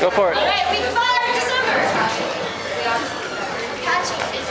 Go for it. All right, week 5, December. Catching is